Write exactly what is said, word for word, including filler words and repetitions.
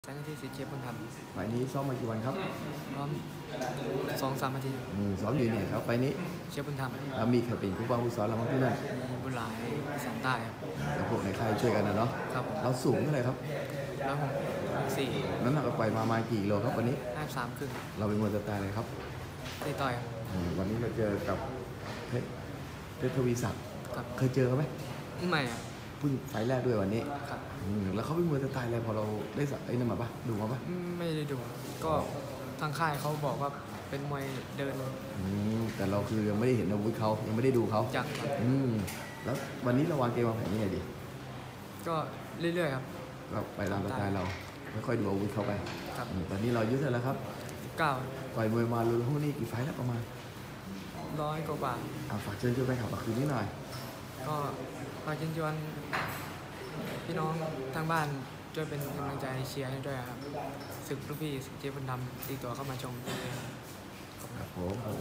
แสงอาทิตย์สีเขียวบนทไฟล์นี้ซ้อมมากี่วันครับำพร้อมสองสามนาทีอืมซ้อมอยู่เนี่ยครับไฟล์นี้เชียร์บนทำแล้วมีใครเป็นผู้บังคับสอนเราบ้างที่นั่นมีบุญหลายสามใต้ครับแล้วพวกในค่ายช่วยกันนะเนาะครับผมเราสูงเท่าไหร่ครับแล้วผมสี่น้ำหนักเราปล่อยมามากี่กิโลครับวันนี้ห้าสามครึ่งเราเป็นมวยสไตล์อะไรครับตีต่อยครับอืมวันนี้เราเจอกับเพชรเพชรทวีศักดิ์ครับเคยเจอเขาไหมไม่ครับเพิ่งไฟล์แรกด้วยวันนี้ครับอืมแล้วเขาเป็นมวยสไตล์อะไรพอเราได้สักไอ้นั่นมาปะดูมาปะไม่ได้ดูก็ทางค่ายเขาบอกว่าเป็นมวยเดินอืมแต่เราคือยังไม่ได้เห็นอาวุธเขายังไม่ได้ดูเขาจักครับอืมแล้ววันนี้เราวางเกมวางแผนยังไงดีก็เรื่อยๆครับก็ไปตามสไตล์เราไม่ค่อยดูอาวุธเขาไปครับตอนนี้เราอายุเท่าไหร่แล้วครับเก้าต่อยมวยมาลุ้นพวกนี้กี่ไฟล์แล้วประมาณร้อยกว่าบาทอ่าฝากเชิญชวนไปขับมาคืนนี้หน่อยก็ฝากเชิญชวนพี่น้องทางบ้านช่วยเป็นกำลังใจเชียร์ให้ด้วยครับศึกลูกพี่ศึกเจี๊ยบบุญธรรมตีตัวเข้ามาชมด้วยครับผม